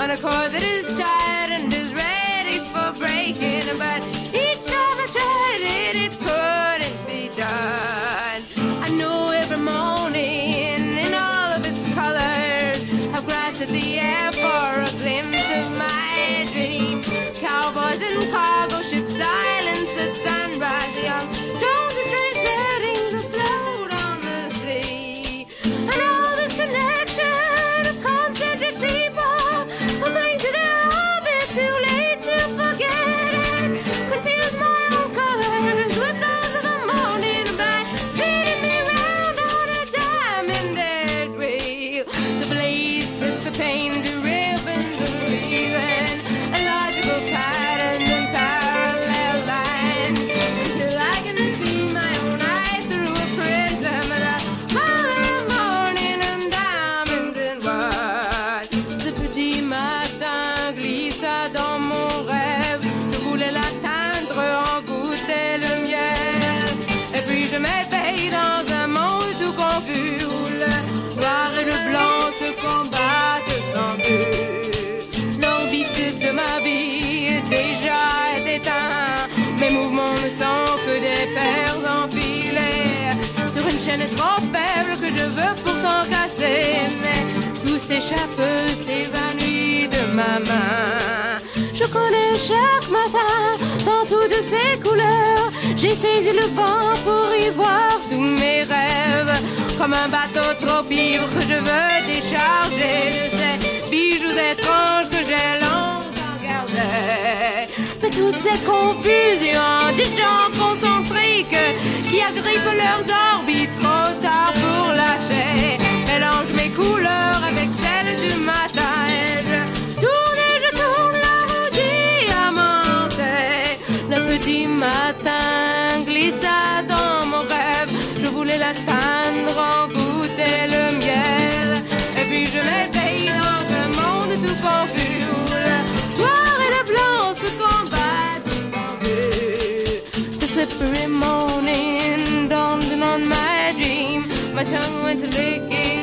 on a chord that is tired and is ready for breaking. But each time I tried it, it couldn't be done. I know every morning in all of its colors, I've grasped at the air for a glimpse of my dream. Cowboys and cargo ships, silence at sunrise, young stones and strange settings afloat on the sea. And all this connection of concentric people coming to their orbit, too late to forget it. Confuse my own colors with those of the morning by feeding me round on a diamond-head wheel. The blades split the pain to ribbons of reason, and logical patterns and parallel lines, until I can see my own eye through a prism and a mother of morning and diamonds and what. Ce petit matin glissa dans mon rêve, je voulais l'atteindre, en goûter le miel. Et puis je m'éveille dans un monde tout confus où le noir et le blanc se combattent sans but. L'orbite de ma vie déjà est éteinte, mes mouvements ne sont que des fers enfilés sur une chaîne trop faible que je veux pourtant casser, mais tout s'échappe, s'évanouit de ma main. Je connais chaque matin dans toutes ses couleurs, j'ai saisi le vent pour y voir tous mes rêves, comme un bateau trop ivre que je veux décharger de ces bijoux étranges que j'ai longtemps gardés. Mais toutes ces confusions du genre concentrique qui agrippent leurs orbites trop tard pour lâcher, mélange mes couleurs avec celles du matin et je tourne la roue diamantée. Le petit matin glissa dans mon rêve, je voulais l'atteindre, en goûter le miel. Et puis je m'éveille dans un monde tout confus où le noir et le blanc se combattent sans but. The slippery morning dawned on my dream, my tongue went licking